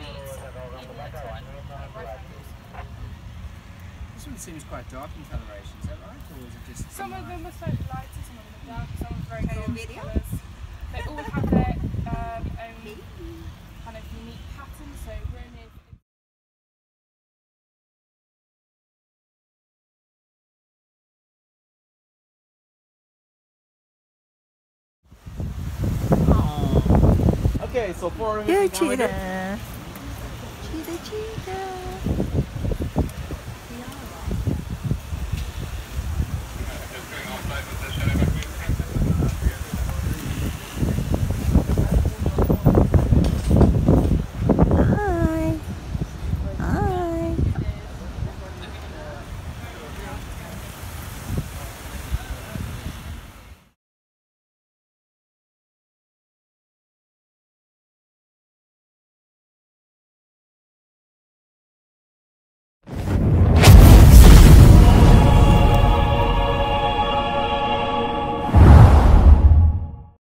This one seems quite dark in coloration, is that right? Or is it just some of them are slightly lighter, some of them are dark, some are very gorgeous colours. They all have their own kind of unique pattern, so room is... Okay, so for Cheetah. Cheetah, cheetah.